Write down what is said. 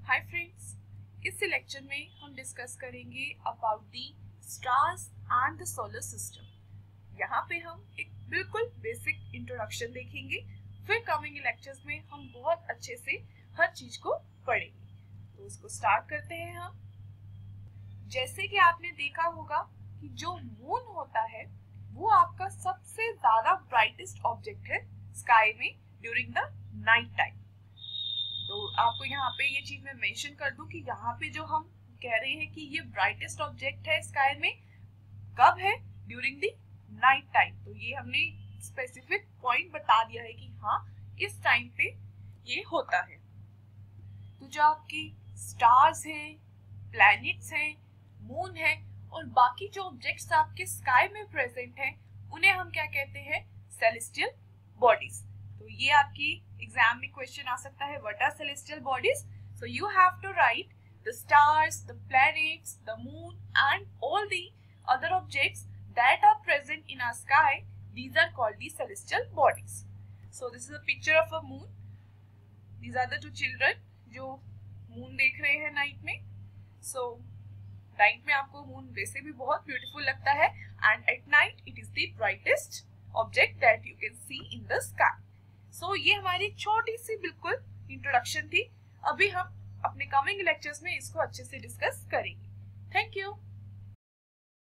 Hi friends, इस lecture में हम डिस्कस करेंगे about the stars and the solar system. यहाँ पे हम एक बिल्कुल बेसिक इंट्रोडक्शन देखेंगे, फिर कमिंग लेक्चर्स में हम बहुत अच्छे से हर चीज को पढ़ेंगे। तो इसको स्टार्ट करते हैं हम। जैसे कि आपने देखा होगा कि जो मून होता है वो आपका सबसे ज्यादा ब्राइटेस्ट ऑब्जेक्ट है स्काई में ड्यूरिंग द नाइट टाइम। तो आपको यहाँ पे ये चीज मैं मेंशन कर दूं कि यहाँ पे जो हम कह रहे हैं कि ये ब्राइटेस्ट ऑब्जेक्ट है स्काई में, कब है? During the night time. तो ये हमने स्पेसिफिक पॉइंट बता दिया है कि हाँ इस टाइम पे ये होता है। तो जो आपकी स्टार्स हैं, प्लैनेट्स हैं, मून है और बाकी जो ऑब्जेक्ट्स आपके स्काई में प्रेजेंट हैं उन्हें हम क्या कहते हैं? Celestial bodies. तो ये आपकी एग्जाम में क्वेश्चन आ सकता है, what are celestial bodies? So you have to write the stars, the planets, the moon and all the other objects that are present in our sky, these are called the celestial bodies. So this is a picture of a moon. These are the two children जो moon देख रहे हैं night में। So night में आपको moon वैसे भी बहुत ब्यूटीफुल लगता है and at night it is the brightest object that you can see in the sky. So ये हमारी छोटी सी बिल्कुल इंट्रोडक्शन थी। अभी हम अपने कमिंग लेक्चर्स में इसको अच्छे से डिस्कस करेंगे। Thank you.